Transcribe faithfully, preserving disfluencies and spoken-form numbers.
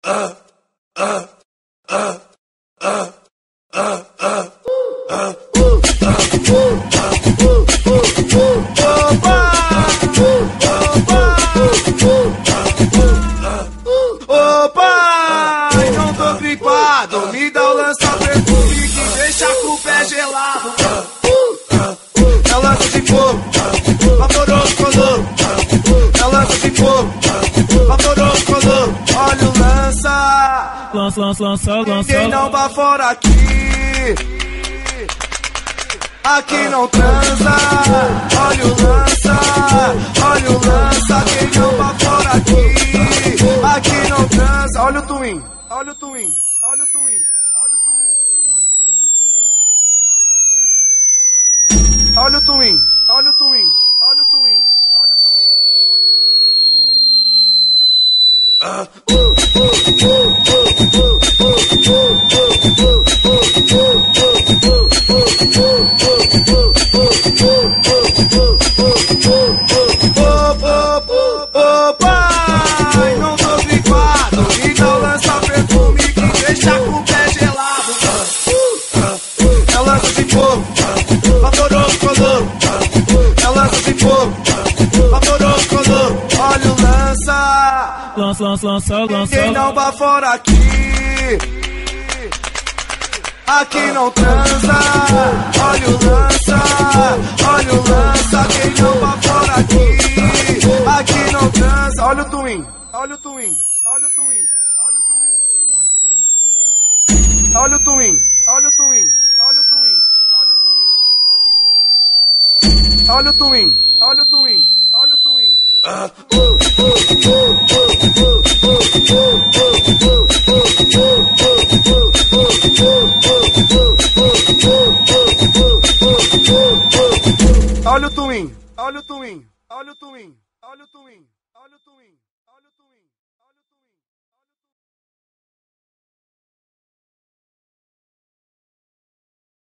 Opa, não tô gripado, me dá o lança-perfume que deixa com o pé gelado. É lança de fogo, vaporoso colou. É lança de fogo, vaporoso colou. Olha o lança, Lança, lança, lança, lança. quem não vai fora aqui, aqui não transa. Olha o lança, olha o lança, quem não vai fora aqui, aqui não transa. Olha o twin, olha o twin, olha o twin, olha o twin, olha o twin, olha o twin, olha o twin, olha o twin, olha o twin, olha o twin, olha o twin. Não tô gripado, me dá o lança-perfume que deixa com o pé gelado. É lança de fogo, vaporoso colou. É lança de fogo, vaporoso colou. Olha o lança, Lança, lança, lança, lança. quem não vai fora aqui, aqui não transa. Olha o lança, olha o lança, quem não vai fora aqui, aqui não transa. Olha o twin, olha o twin, olha o twin, olha o twin, olha o twin, olha o twin, olha o twin, olha o twin, olha o twin, olha o twin, olha o twin, olha o twin. Olha o twin, olha o twin, olha o twin, olha o twin, olha o twin.